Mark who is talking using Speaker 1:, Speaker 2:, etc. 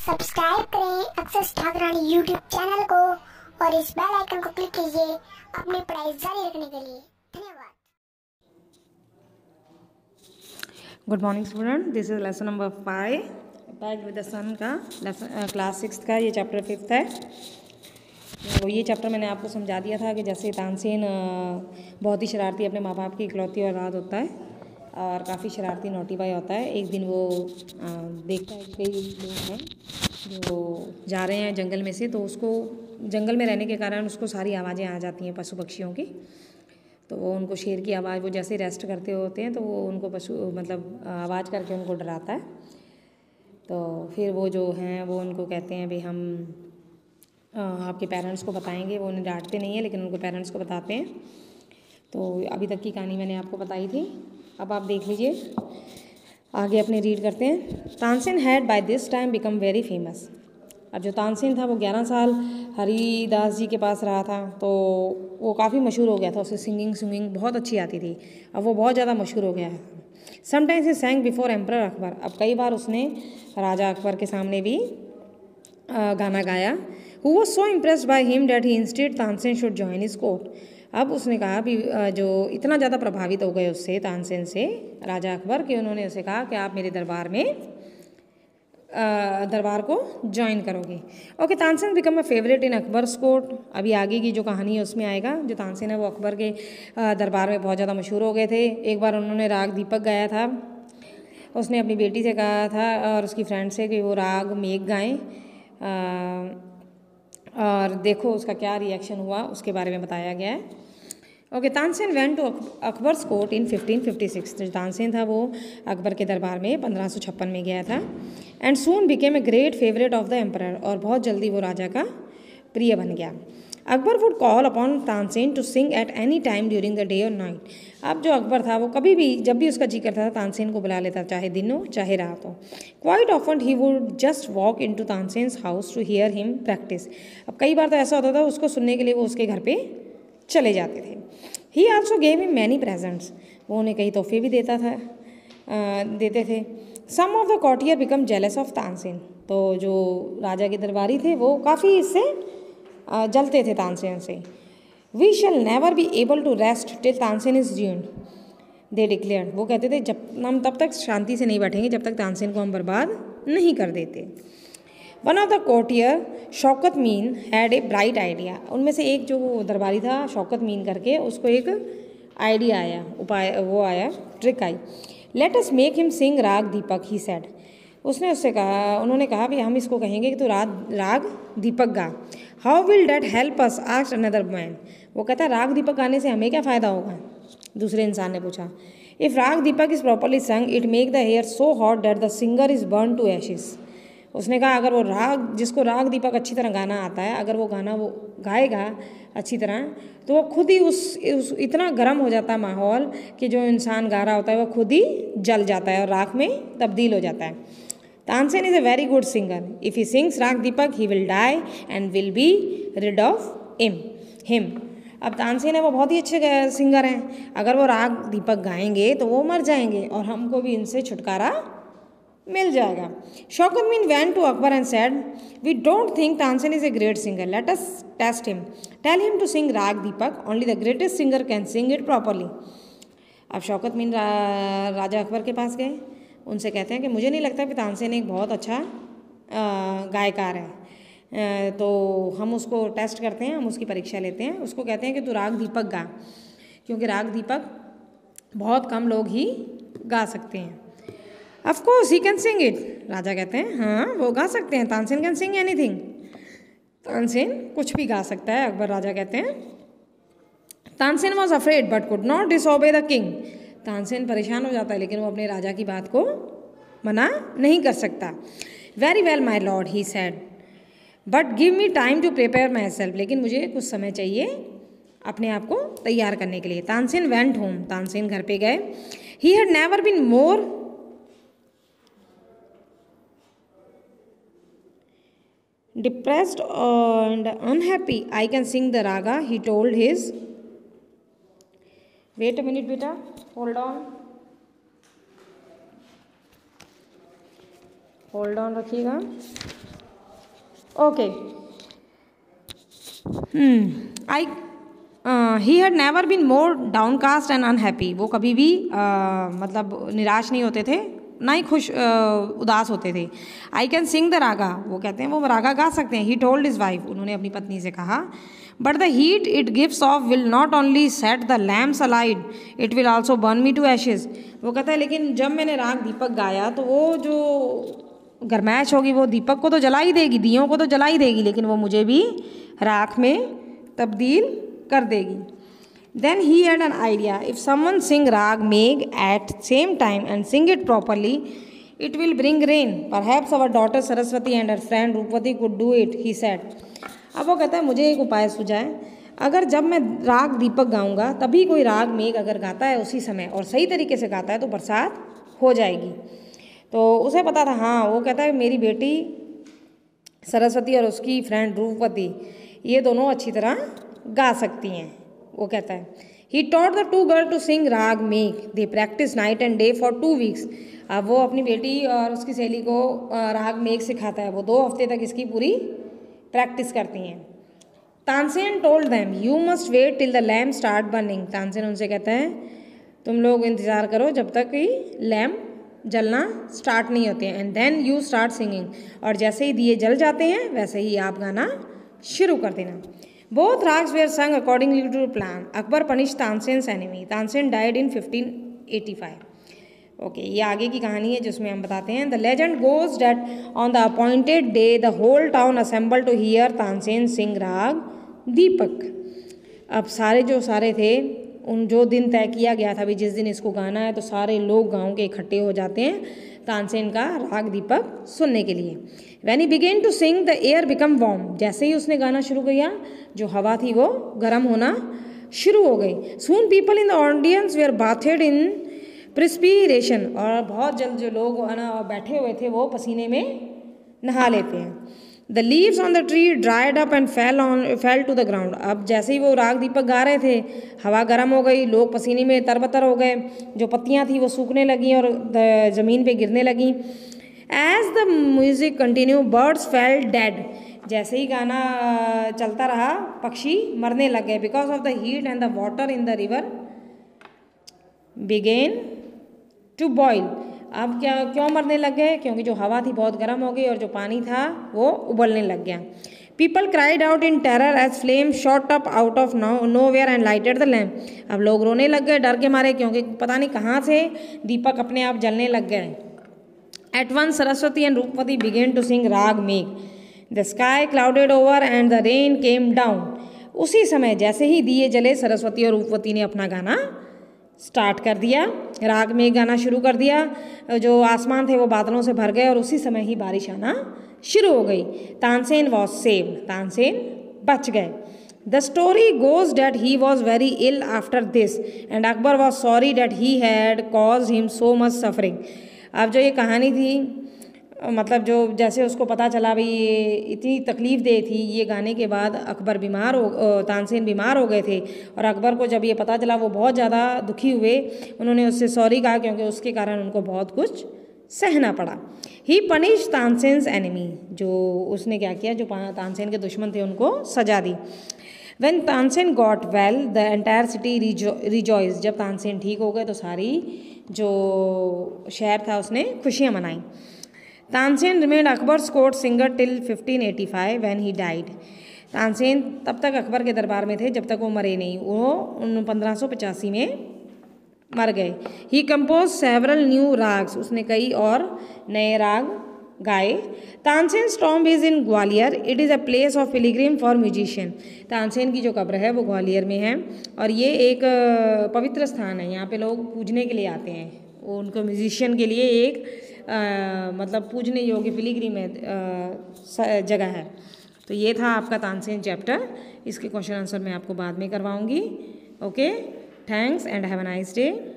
Speaker 1: Subscribe करें अक्षर Thakurani YouTube channel को और इस बेल आइकन को क्लिक कीजिए अपनी पढ़ाई जारी रखने के लिए। धन्यवाद।
Speaker 2: Good morning student, this is lesson number 5 pact with the sun का क्लास 6 का ये चैप्टर 5 है। तो ये चैप्टर मैंने आपको समझा दिया था कि जैसे तानसेन बहुत ही शरारती अपने माँ बाप की इकलौती औलाद होता है और काफ़ी शरारती नोटी बॉय होता है। एक दिन वो देखता है कि कई लोग हैं जो जा रहे हैं जंगल में से, तो उसको जंगल में रहने के कारण उसको सारी आवाज़ें आ जाती हैं पशु पक्षियों की। तो वो उनको शेर की आवाज़, वो जैसे रेस्ट करते होते हैं तो वो उनको आवाज़ करके उनको डराता है। तो फिर वो जो हैं वो उनको कहते हैं भाई हम आपके पेरेंट्स को बताएंगे। वो उन्हें डांटते नहीं है लेकिन उनको पेरेंट्स को बताते हैं। तो अभी तक की कहानी मैंने आपको बताई थी, अब आप देख लीजिए आगे अपने रीड करते हैं। Tansen had by this time become very famous. अब जो तानसेन था वो 11 साल हरिदास जी के पास रहा था, तो वो काफ़ी मशहूर हो गया था। उसे सिंगिंग बहुत अच्छी आती थी। अब वो बहुत ज़्यादा मशहूर हो गया है। Sometimes he sang before emperor Akbar. अब कई बार उसने राजा अकबर के सामने भी गाना गाया। Who was so impressed by him that he instead Tansen should join his court. अब उसने कहा भी जो इतना ज़्यादा प्रभावित हो गए उससे, तानसेन से, राजा अकबर, कि उन्होंने उसे कहा कि आप मेरे दरबार को ज्वाइन करोगे। Okay, Tansen become a favourite in Akbar's court. अभी आगे की जो कहानी है उसमें आएगा। जो तानसेन है वो अकबर के दरबार में बहुत ज़्यादा मशहूर हो गए थे। एक बार उन्होंने राग दीपक गाया था। उसने अपनी बेटी से कहा था और उसकी फ्रेंड से कि वो राग मेघ गाएं, और देखो उसका क्या रिएक्शन हुआ उसके बारे में बताया गया है। Okay, Tansen went to Akbar's court in 1556। जो तानसेन था वो अकबर के दरबार में 1556 में गया था। And soon became a great favourite of the emperor. और बहुत जल्दी वो राजा का प्रिय बन गया। Akbar would call upon Tansen to sing at any time during the day और नाइट। अब जो अकबर था वो कभी भी जब भी उसका जी करता था तानसेन को बुला लेता, चाहे दिन हो चाहे रात हो। Quite often he would just walk in to Tansen's house to hear him practise. अब कई बार तो ऐसा होता था उसको सुनने के लिए वो उसके घर पे चले जाते थे। He also gave him many presents. वो उन्हें कई तोहफे भी देते थे। Some of the courtier become jealous of Tansen. तो जो राजा के दरबारी थे वो काफ़ी इससे जलते थे तानसेन से। We shall never be able to rest till Tansen is ruined, they declare. वो कहते थे जब हम तब तक शांति से नहीं बैठेंगे जब तक तानसेन को हम बर्बाद नहीं कर देते। One of the courtier Shaukat Mian had a bright idea. उनमें से एक जो दरबारी था शौकत मीन करके, उसको एक आइडिया आया, ट्रिक आई। Let us make him sing raga Deepak, he said. उन्होंने कहा भी हम इसको कहेंगे कि तू राग दीपक गा। How will that help us, asked another man. वो कहता है राग दीपक गाने से हमें क्या फ़ायदा होगा, दूसरे इंसान ने पूछा। If raga Deepak is properly sung it make the air so hot that the singer is burn to ashes. उसने कहा अगर वो जिसको राग दीपक अच्छी तरह गाना आता है, अगर वो गाना वो गाएगा अच्छी तरह, तो वो खुद ही उस इतना गर्म हो जाता है माहौल कि जो इंसान गा रहा होता है वो खुद ही जल जाता है और राख में तब्दील हो जाता है। Tansen is a very good singer. If he sings raga Deepak he will die and will be rid of him. अब तानसेन है वो बहुत ही अच्छे सिंगर हैं। अगर वो राग दीपक गाएंगे तो वो मर जाएंगे और हमको भी इनसे छुटकारा मिल जाएगा। Shaukat Mian went to Akbar and said we don't think Tansen is a great singer, let us test him, tell him to sing raga Deepak, only the greatest singer can sing it properly. अब शौकत मीन राजा अकबर के पास गए, उनसे कहते हैं कि मुझे नहीं लगता कि तानसेन एक बहुत अच्छा गायकार है, तो हम उसको टेस्ट करते हैं, हम उसकी परीक्षा लेते हैं। उसको कहते हैं कि तू राग दीपक गा, क्योंकि राग दीपक बहुत कम लोग ही गा सकते हैं। Of course he can sing it, राजा कहते हैं हाँ वो गा सकते हैं। Tansen can sing anything, Tansen कुछ भी गा सकता है, अकबर राजा कहते हैं। Tansen was afraid but could not disobey the king. Tansen परेशान हो जाता है लेकिन वो अपने राजा की बात को मना नहीं कर सकता। Very well my lord, he said, but give me time to prepare myself. लेकिन मुझे कुछ समय चाहिए अपने आप को तैयार करने के लिए। Tansen went home. तानसेन घर पे गए। He had never been more depressed and unhappy. I can sing the raga, he told his. Wait a minute beta, hold on रखिएगा। Okay, he had never been more downcast and unhappy. वो कभी भी मतलब निराश नहीं होते थे, ना ही खुश उदास होते थे। आई कैन सिंग द रागा, वो कहते हैं वो रागा गा सकते हैं। ही टोल्ड हिज वाइफ, उन्होंने अपनी पत्नी से कहा, but the heat it gives off will not only set the lamps alight, it will also burn me to ashes. वो कहता है लेकिन जब मैंने राग दीपक गाया तो वो जो गरमैश होगी वो दीपक को तो जला ही देगी, दियों को तो जला ही देगी, लेकिन वो मुझे भी राख में तब्दील कर देगी। Then he had an idea, if someone sing rag meg at same time and sing it properly, it will bring rain. Perhaps our daughter Saraswati and her friend Rupavati could do it, he said. अब वो कहता है मुझे एक उपाय सूझा है, अगर जब मैं राग दीपक गाऊंगा तभी कोई राग मेघ अगर गाता है उसी समय और सही तरीके से गाता है तो बरसात हो जाएगी। तो उसे पता था, हाँ, वो कहता है मेरी बेटी सरस्वती और उसकी फ्रेंड रूपवती ये दोनों अच्छी तरह गा सकती हैं। वो कहता है he taught the two girl to sing raga Megh, they practise night and day for 2 weeks। अब वो अपनी बेटी और उसकी सहेली को राग मेघ सिखाता है, वो 2 हफ्ते तक इसकी पूरी प्रैक्टिस करती हैं। Tansen told them you must wait till the lamp start burning. Tansen उनसे कहता है तुम लोग इंतज़ार करो जब तक कि लैम्प जलना स्टार्ट नहीं होते हैं, and then you start singing, और जैसे ही दिए जल जाते हैं वैसे ही आप गाना शुरू कर देना। Both rags were sung accordingly to plan. Akbar punished Tansen's enemy. Tansen died in 1585. Okay, ये आगे की कहानी है जिसमें हम बताते हैं। The legend goes that on the appointed day the whole town assembled to hear Tansen sing rag Deepak. अब सारे थे, उन जो दिन तय किया गया था भी जिस दिन इसको गाना है, तो सारे लोग गाँव के इकट्ठे हो जाते हैं तानसेन का राग दीपक सुनने के लिए। When he began to sing, the air became warm. जैसे ही उसने गाना शुरू किया जो हवा थी वो गर्म होना शुरू हो गई। Soon people in the audience were bathed in perspiration, और बहुत जल्द जो लोग बैठे हुए थे वो पसीने में नहा लेते हैं। The leaves on the tree dried up and fell to the ground. अब जैसे ही वो राग दीपक गा रहे थे हवा गर्म हो गई, लोग पसीने में तरबतर हो गए, जो पत्तियां थी वो सूखने लगी और ज़मीन पे गिरने लगी। As the music continued, birds fell dead. जैसे ही गाना चलता रहा पक्षी मरने लग गए, because of the heat and the water in the river began to boil. अब क्यों मरने लग गए? क्योंकि जो हवा थी बहुत गर्म हो गई और जो पानी था वो उबलने लग गया। People cried out in terror as flames shot up out of nowhere and lighted the lamp. अब लोग रोने लग गए डर के मारे, क्योंकि पता नहीं कहाँ से दीपक अपने आप जलने लग गए। At once Saraswati and Rupavati began to sing Rag Megh. The sky clouded over and the rain came down. उसी समय जैसे ही दिए जले सरस्वती और रूपवती ने अपना गाना स्टार्ट कर दिया, राग में गाना शुरू कर दिया। जो आसमान थे वो बादलों से भर गए और उसी समय ही बारिश आना शुरू हो गई। तानसेन वॉज सेव्ड, तानसेन बच गए। The story goes that he was very ill after this and Akbar was sorry that he had caused him so much suffering. अब जो ये कहानी थी, मतलब जो जैसे उसको पता चला भाई ये इतनी तकलीफ़ दे थी, ये गाने के बाद अकबर तानसेन बीमार हो गए थे, और अकबर को जब ये पता चला वो बहुत ज़्यादा दुखी हुए। उन्होंने उससे सॉरी कहा क्योंकि उसके कारण उनको बहुत कुछ सहना पड़ा। ही पनिश तानसेन्स एनिमी, जो उसने क्या किया, जो तानसेन के दुश्मन थे उनको सजा दी। When Tansen got well the entire city rejoice, जब तानसेन ठीक हो गए तो सारी जो शहर था उसने खुशियाँ मनाई। Tansen remained Akbar's court singer till 1585 when he died. Tansen तब तक अकबर के दरबार में थे जब तक वो मरे नहीं, वो 1585 में मर गए। He compose several new ragas, उसने कई और नए राग गाए। Tansen tomb is in Gwalior, it is a place of pilgrim for musician. Tansen की जो कब्र है वो ग्वालियर में है और ये एक पवित्र स्थान है, यहाँ पे लोग पूजने के लिए आते हैं। वो उनको म्यूजिशियन के लिए एक मतलब पूजने योग्य पिलग्रिम जगह है। तो ये था आपका तानसेन चैप्टर। इसके क्वेश्चन आंसर मैं आपको बाद में करवाऊँगी। Okay, thanks and have a nice day.